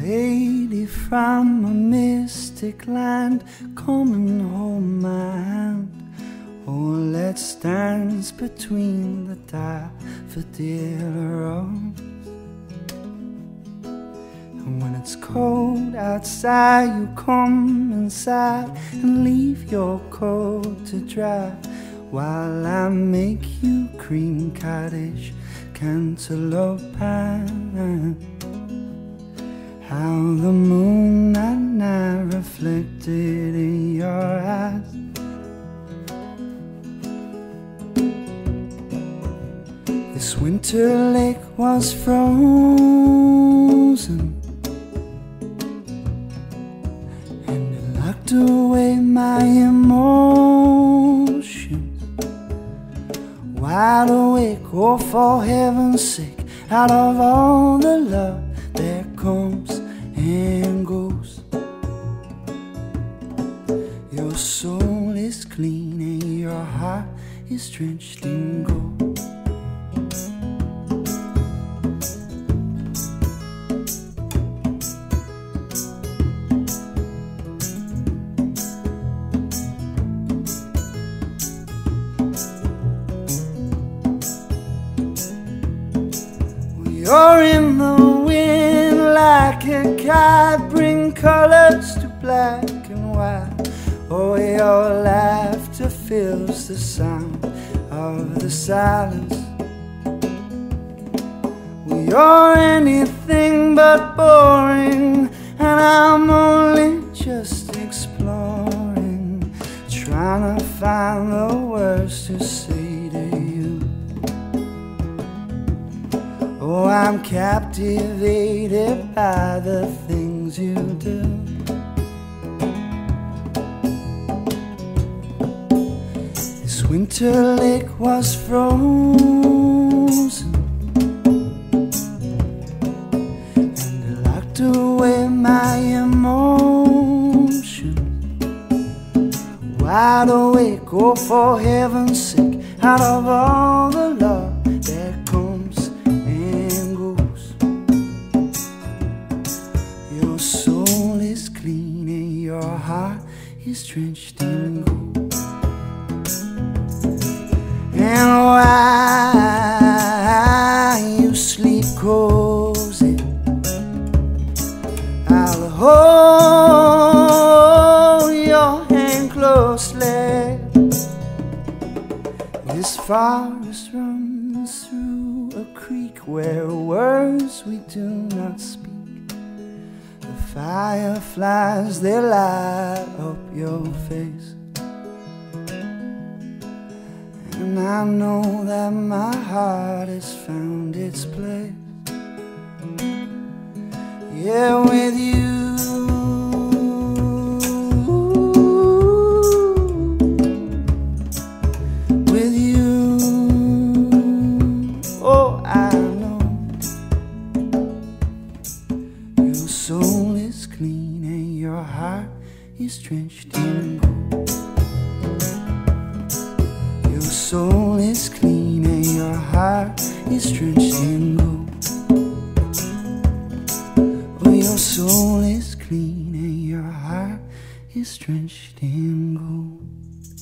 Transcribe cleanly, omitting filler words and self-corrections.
lady from a mystic land, come and hold my hand. Oh, let's dance between the daffodil rows. And when it's cold outside, you come inside and leave your coat to dry, while I make you cream cottage cantaloupe pie. How the moon at night reflected in your eyes. This winter lake was frozen, and it locked away my emotions. Wide awake, oh for heaven's sake, out of all the love that comes and goes. Your soul is clean and your heart is drenched in gold. You're in the wind like a kite, bring colors to black and white. Oh, your laughter fills the sound of the silence. You're anything but boring, and I'm only just exploring, trying to find the words to say to you. Oh, I'm captivated by the things you do. This winter lake was frozen, and it locked away my emotions. Wide awake, oh for heaven's sake, out of all the love that comes and goes. Your soul is clean and your heart is drenched in gold. And while you sleep cozy, I'll hold your hand closely. This forest runs through a creek where words we do not speak. The fireflies, they light up your face, and I know that my heart has found its place. Yeah, with you. With you. Oh, I know your soul is clean and your heart is drenched in gold. Your soul is clean and your heart is drenched in gold. Oh, your soul is clean and your heart is drenched in gold.